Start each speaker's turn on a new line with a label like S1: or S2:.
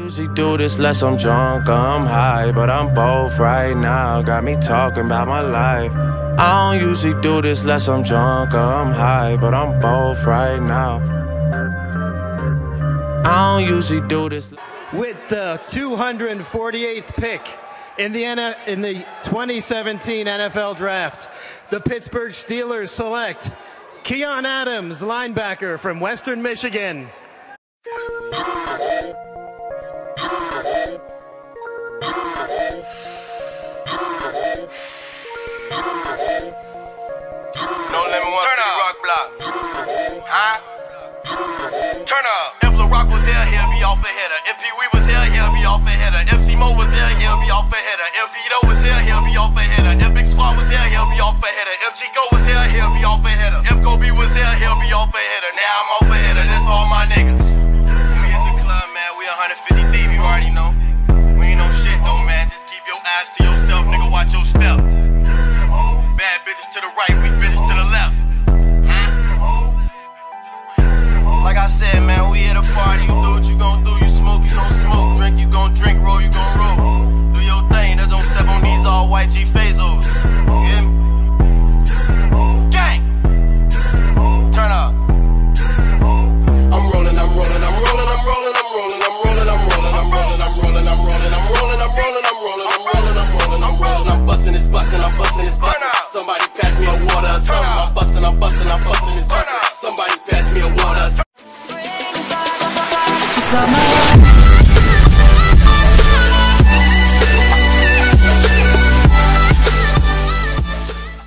S1: usually do this less I'm drunk or I'm high, but I'm both right now. Got me talking about my life. I don't usually do this less I'm drunk or I'm high, but I'm both right now. I don't usually do this.
S2: With the 248th pick in the 2017 NFL Draft, the Pittsburgh Steelers select Keion Adams, linebacker from Western Michigan.
S3: No lemon one for the rock block. Huh? Turn up. If LaRock was here, he'll be off a header. If Pee Wee was here, he'll be off a header. If C-Mo was here, he'll be off a header. If Vito was here, he'll be off a header. If Big Squad was here, he'll be off a header. If Chico was here, he'll be off a header. If Kobe was here, he'll be off a header. Now I'm off a header. This for all my niggas. When we hit the club, man, we 150 deep, you already know. We ain't no shit though, man. Just keep your eyes to yourself, nigga. Watch your step. Bad bitches to the right, weak bitches to the left. Like I said, man, we at a party. You do what you gon' do. You smoke, you gon' smoke. Drink, you gon' drink. Roll, you gon' roll. Do your thing. That don't step on these all white G-Phasos.